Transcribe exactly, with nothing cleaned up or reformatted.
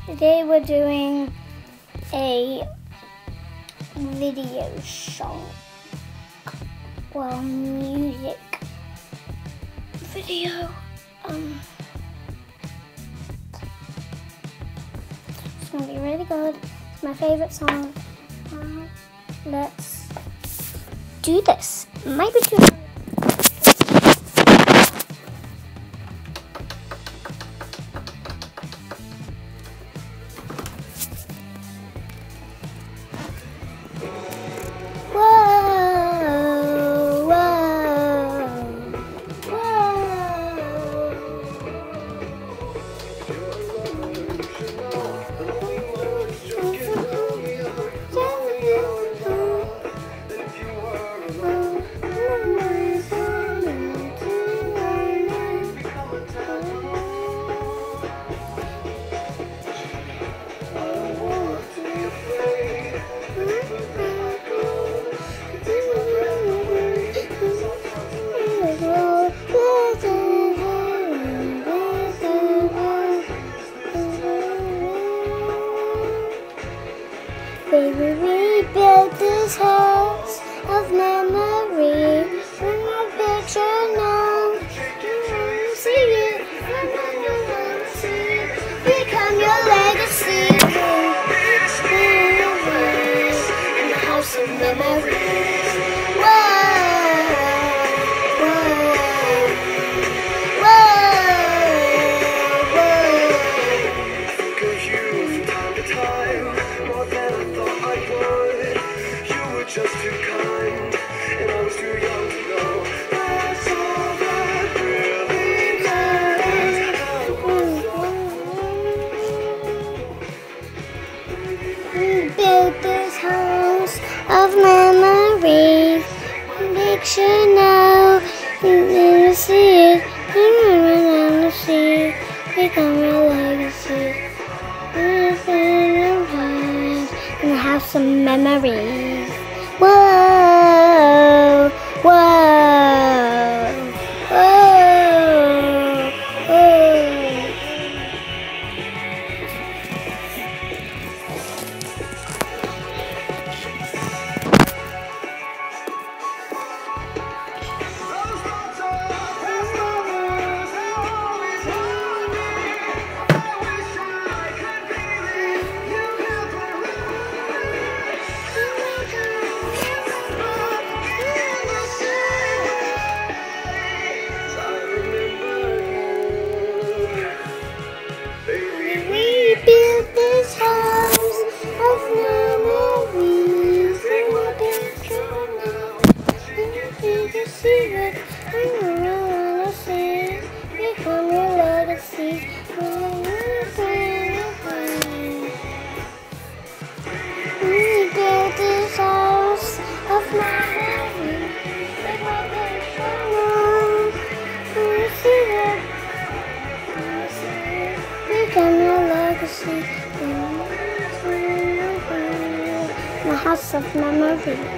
they were doing a video song, well, music video. Um, it's gonna be really good. It's my favorite song. Uh, let's do this. Might be too. Baby, we built this house of memory. From my picture now, you wanna see it, and then you wanna see it. Become your legacy. In the house of memories. Whoa, whoa, whoa, whoa. Think of you from time to time, more than I thought I would. You were just too kind, and I was too young to know. That's all that really matters. We built this house of memories. Picture now, you never see it. You never see it. Become your legacy. In the house of memories. Whoa, whoa, whoa, whoa. Built this house of memories. You can see it, and you wanna see it. Become your legacy. We built this house of memories. You see it. Become your legacy. The house of memories.